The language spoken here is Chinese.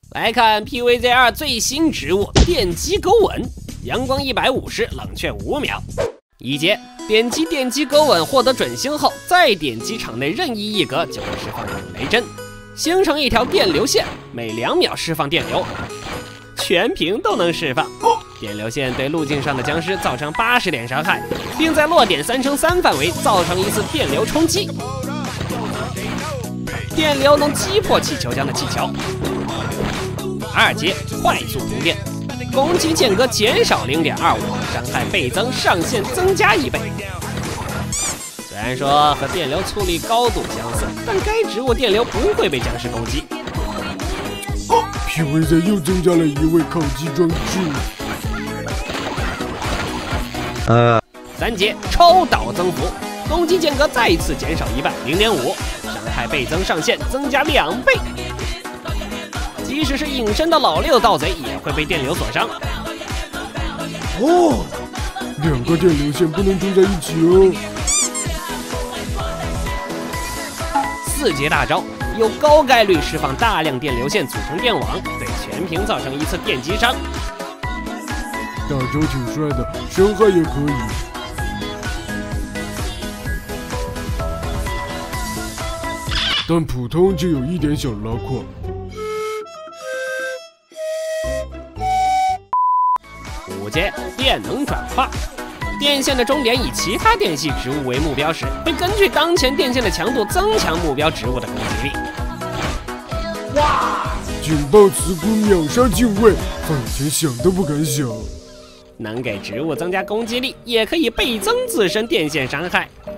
来看 PVZ2 最新植物电击勾吻，阳光150，冷却5秒。一节点击电击勾吻获得准星后，再点击场内任意一格就会释放雷针，形成一条电流线，每2秒释放电流，全屏都能释放。电流线对路径上的僵尸造成80点伤害，并在落点3×3范围造成一次电流冲击，电流能击破气球浆的气球。2阶快速充电，攻击间隔减少0.25，伤害倍增上限增加1倍。虽然说和电流粗粒高度相似，但该植物电流不会被僵尸攻击。 PVZ 又增加了1位抗击装置。 3阶超导增幅，攻击间隔再次减少1半，0.5，伤害倍增上限增加2倍。即使是隐身的老6盗贼也会被电流所伤。 哦，2个电流线不能种在一起哦。 4阶大招有高概率释放大量电流线组成电网，对全屏造成1次电击伤。 大招挺帅的，伤害也可以。但普通就有一点小拉胯。 5阶电能转化，电线的终点以其他电系植物为目标时，会根据当前电线的强度增强目标植物的攻击力。 哇！警报磁箍秒杀警卫，放以前想都不敢想。 能给植物增加攻击力，也可以倍增自身电线伤害。